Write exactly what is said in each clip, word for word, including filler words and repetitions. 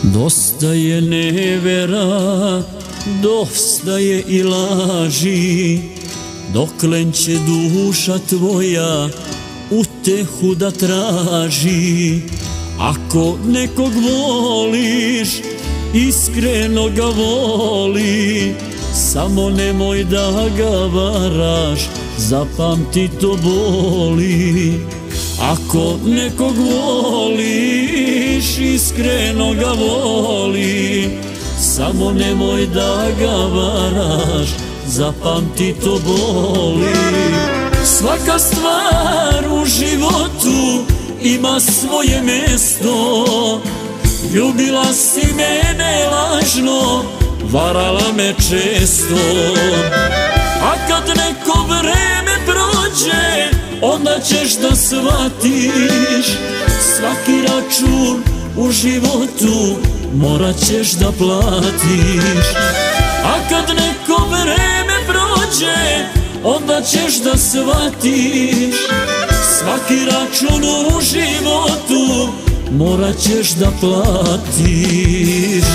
Dosta je nevera, dosta je i laži, doklen će duša tvoja utehu da traži. Ako nekog voliš, iskreno ga voli, samo nemoj da ga varaš, zapamti to boli. Ako nekog voliš, iskreno ga voli, samo nemoj da ga varaš, zapamti to boli. Svaka stvar u životu ima svoje mesto, ljubila si mene lažno, varala me često. A kad neko vreme prođe, onda ćeš da shvatiš, svaki račun u životu morat ćeš da platiš. A kad neko vreme prođe, onda ćeš da shvatiš, svaki račun u životu morat ćeš da platiš.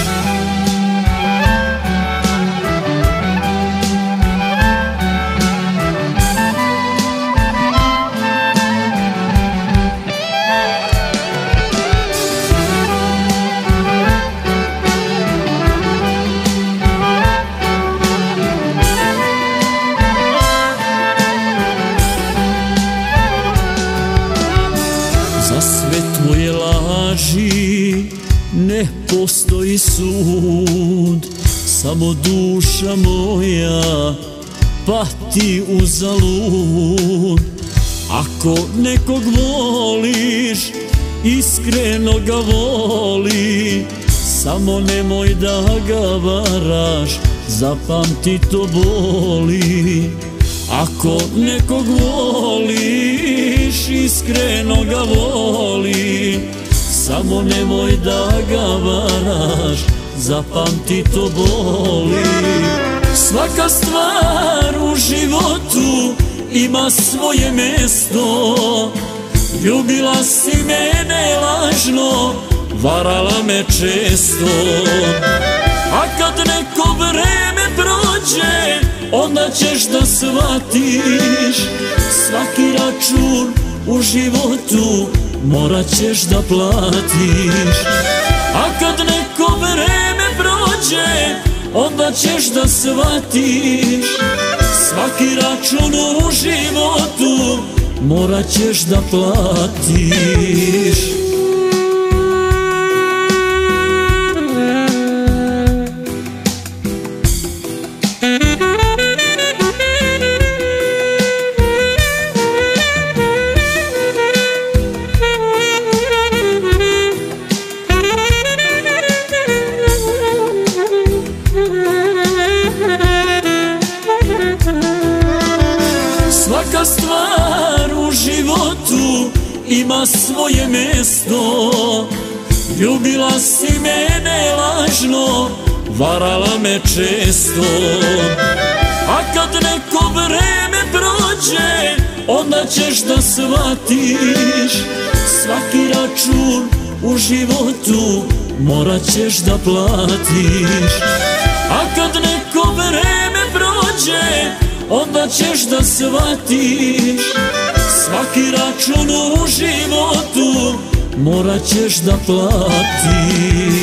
Za sve tvoje laži ne postoji sud, samo duša moja pati uzalud. Ako nekog voliš, iskreno ga voli, samo nemoj da ga varaš, zapamti to boli. Ako nekog voliš, iskreno ga voli, samo nemoj da ga varaš, zapamti to boli. Svaka stvar u životu ima svoje mesto, ljubila si mene lažno, varala me često. A kad neko vreme prođe, onda ćeš da shvatiš, svaki račun u životu morat ćeš da platiš. A kad neko vreme prođe, onda ćeš da shvatiš, svaki račun u životu morat ćeš da platiš. Svaka stvar u životu ima svoje mesto, ljubila si mene lažno, varala me često. A kad neko vreme prođe, onda ćeš da shvatiš, svaki račun u životu morat ćeš da platiš. A kad neko vreme prođe, onda ćeš da shvatiš, svaki račun u životu morat ćeš da platiš.